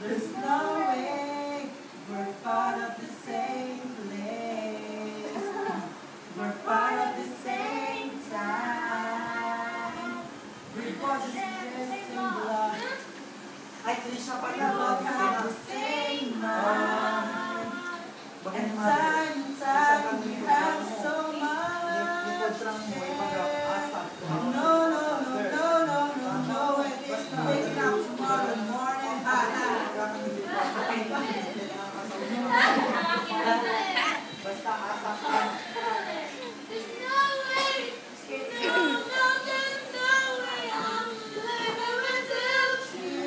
There's no way we're part of the same place. We're part of the same time. We both just dressed in blood. Ay, Krishna pa We na both have the same mind. And time and time we have so much. No, no, no, no, no, no, no. It's waking up tomorrow morning. Basta asap ka. There's no way. No, no, there's no way I'm living without you.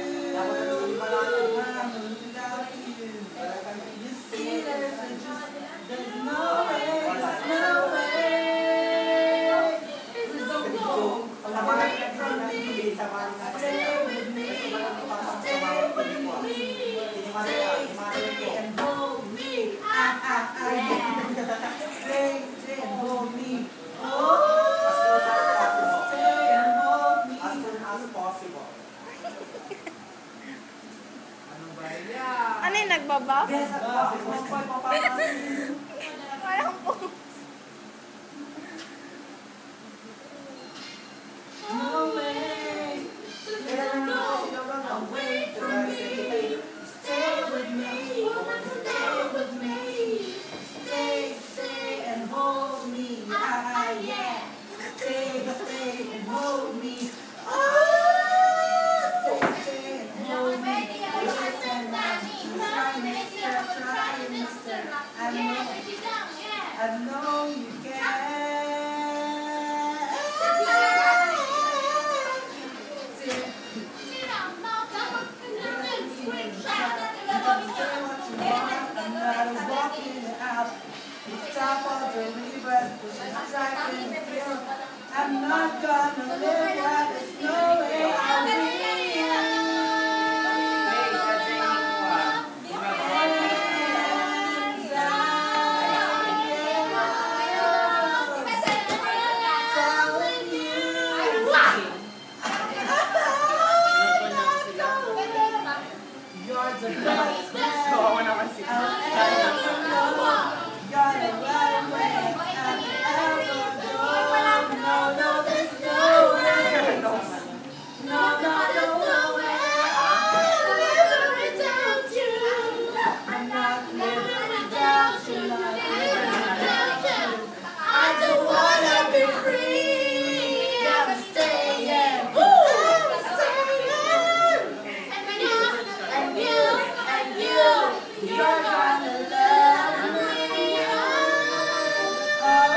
Without you. You see, there's no way. There's no way. There's no go. Samahan ka from me. Samahan ka Stay with me. Stay with me. Stay and hold me. Stay and hold me. Oh, stay and hold me. As soon as possible. Ano ba yan? Ano yung nagbabak? Yes, papapasin. Parang po. No way. There's no way for me. Stay with me. Stay with me. Stay and hold me. Yeah. Stay and hold me. Oh, stay and hold me. I know you can. I'm walking out. You stop all the rivers, striking the field. I'm not gonna live like there's no way I'll be. You're the best man I'll ever know. You're the right way I've ever gone. No, no, there's no way. No, no, there's no way I'll live without you. I'm not living without you. Not living without you. I just wanna be free. I'm staying. I'm staying. And you're gonna love me. Oh,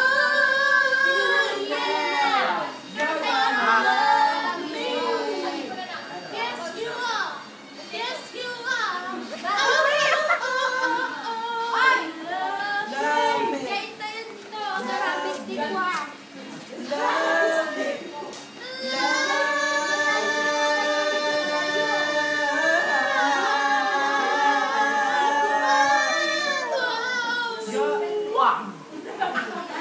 yeah. You're gonna love me. Yes, you are. Yes, you are. I love me. Ito yun to. Sarapis di kwa. Love me. Love.